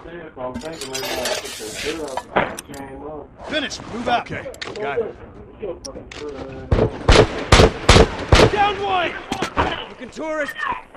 Finish. Move out. Okay, got it. Down one! Looking tourist.